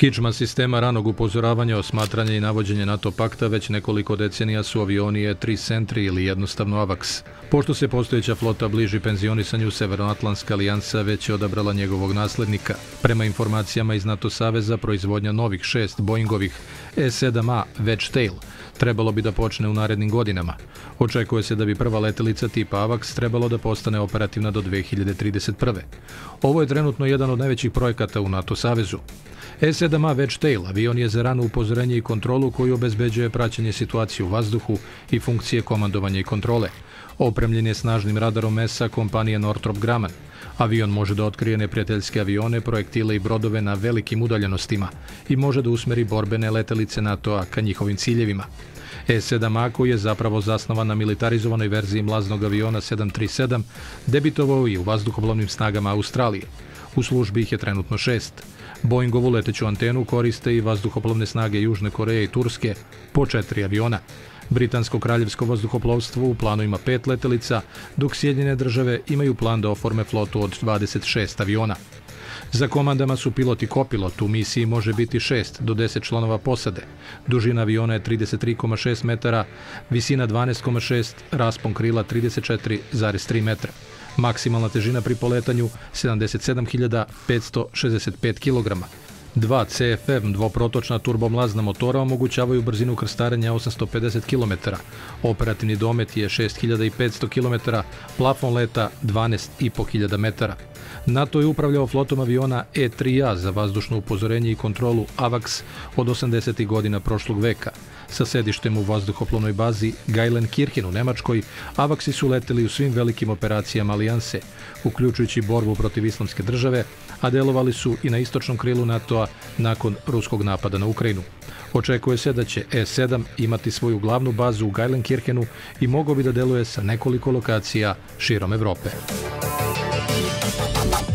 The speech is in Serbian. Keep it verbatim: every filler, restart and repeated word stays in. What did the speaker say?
Kičma sistema ranog upozoravanja, osmatranja i navođenja NATO pakta već nekoliko decenija su avioni E tri Sentry ili jednostavno AWACS. Pošto se postojeća flota bliži penzionisanju, Severnoatlantska alijansa već je odabrala njegovog naslednika. Prema informacijama iz NATO saveza, proizvodnja novih šest Boeingovih E sedam A Wedgetail trebalo bi da počne u narednim godinama. Očekuje se da bi prva letelica tipa AWACS trebalo da postane operativna do dve hiljade trideset prve. Ovo je trenutno jedan od najvećih projekata u NATO savezu. E sedam A Wedgetail avion je za rano upozorenje i kontrolu koji obezbeđuje praćenje situacije u vazduhu i funkcije komandovanja i kontrole. Opremljen je snažnim radarom E S A kompanije Northrop Grumman. Avion može da otkrije neprijateljske avione, projektile i brodove na velikim udaljenostima i može da usmeri borbene letelice NATO-a ka njihovim ciljevima. E sedam A, koji je zapravo zasnovan na militarizovanoj verziji mlaznog aviona sedam tri sedam, debitovao i u vazduhoplovnim snagama Australije. U službi ih je trenutno šest. Boeingovu leteću antenu koriste i vazduhoplovne snage Južne Koreje i Turske, po četiri aviona. Britansko kraljevsko vazduhoplovstvo u planu ima pet letelica, dok Sjedinjene države imaju plan da oforme flotu od dvadeset šest aviona. Za komandama su pilot i kopilot, u misiji može biti šest do deset članova posade. Dužina aviona je trideset tri zarez šest metara, visina dvanaest zarez šest, raspon krila trideset četiri zarez tri metra. Maksimalna težina pri poletanju sedamdeset sedam hiljada petsto šezdeset pet kilograma. Dva C F M dvoprotočna turbomlazna motora omogućavaju brzinu krstarenja osamsto pedeset kilometara. Operativni domet je šest hiljada petsto kilometara, plafon leta dvanaest i po hiljada metara. NATO je upravljao flotom aviona E tri A za vazdušno upozorenje i kontrolu AWACS od osamdesetih godina prošlog veka. Sa sedištem u vazduhoplovnoj bazi Geilenkirchen u Nemačkoj, AWACS-i su leteli u svim velikim operacijama alijanse, uključujući borbu protiv islamske države, a delovali su i na istočnom krilu NATO-a nakon ruskog napada na Ukrajinu. Očekuje se da će E sedam imati svoju glavnu bazu u Geilenkirchenu i mogao bi da deluje sa nekoliko lokacija širom Evrope.